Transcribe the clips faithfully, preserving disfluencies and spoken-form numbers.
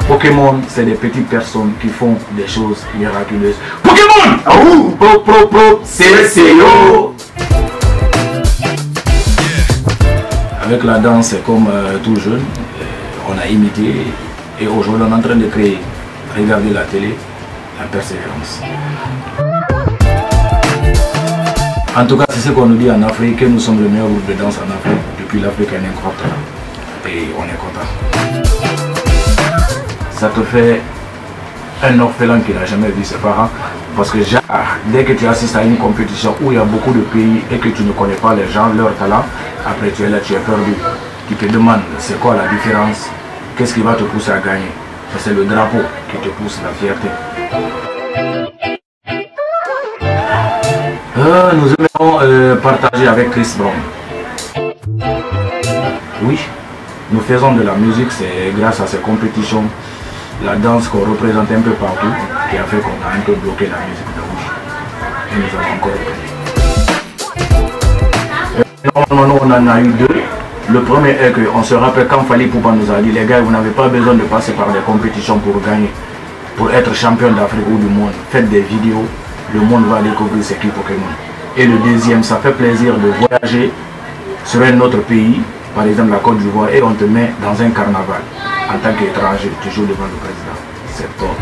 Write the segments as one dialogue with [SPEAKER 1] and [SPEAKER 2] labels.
[SPEAKER 1] Pokémon, c'est des petites personnes qui font des choses miraculeuses. Pokémon! Oh, pro, pro, pro, c'est c'est yo. Avec la danse, c'est comme euh, tout jeune, euh, on a imité et aujourd'hui on est en train de créer. Regardez la télé, la persévérance. En tout cas, c'est ce qu'on nous dit en Afrique, que nous sommes le meilleur groupe de danse en Afrique. Depuis l'Afrique, elle est incroyable. Et on est content. Ça te fait un orphelin qui n'a jamais vu ses parents. Parce que dès que tu assistes à une compétition où il y a beaucoup de pays et que tu ne connais pas les gens, leur talent, après tu es là, tu es perdu. Tu te demandes c'est quoi la différence, qu'est-ce qui va te pousser à gagner. C'est le drapeau qui te pousse, la fierté. Euh, nous aimons euh, partager avec Chris Brown. Oui, nous faisons de la musique, c'est grâce à ces compétitions, la danse qu'on représente un peu partout, qui a fait qu'on a un peu bloqué la musique de rouge. Et nous avons encore repris. Normalement, nous, on en a eu deux. Le premier est qu'on se rappelle quand Fally Ipupa nous a dit, les gars, vous n'avez pas besoin de passer par des compétitions pour gagner, pour être champion d'Afrique ou du monde. Faites des vidéos, le monde va découvrir ce qu'est Pokémon. Et le deuxième, ça fait plaisir de voyager sur un autre pays, par exemple la Côte d'Ivoire, et on te met dans un carnaval. En tant qu'étranger, tu joues devant le président. C'est top.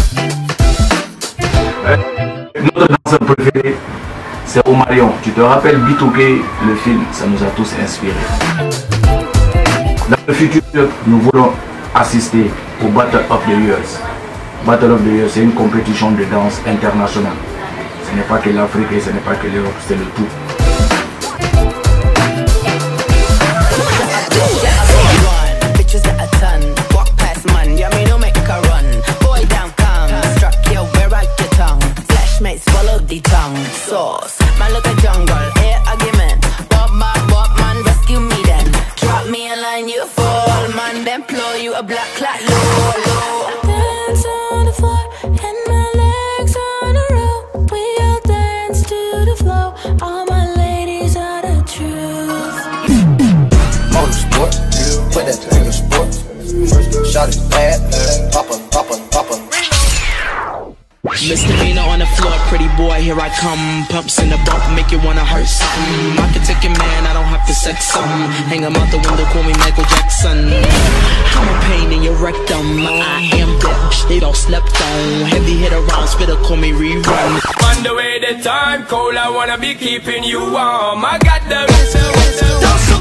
[SPEAKER 1] Euh, notre danseur préféré, c'est Omarion. Tu te rappelles Bitouké, le film, ça nous a tous inspirés. Dans le futur, nous voulons assister au Battle of the Years. Battle of the Years, c'est une compétition de danse internationale. Ce n'est pas que l'Afrique et ce n'est pas que l'Europe, c'est le tout.
[SPEAKER 2] Misdemeanor on the floor, pretty boy, here I come. Pumps in the bump, make you wanna hurt something. I can take your man, I don't have to sex something. Hang him out the window, call me Michael Jackson. I'm a pain in your rectum, I am that they all slept on. Heavy hit around, spitter, call me rerun.
[SPEAKER 3] On the way the time cold, I wanna be keeping you warm. I got the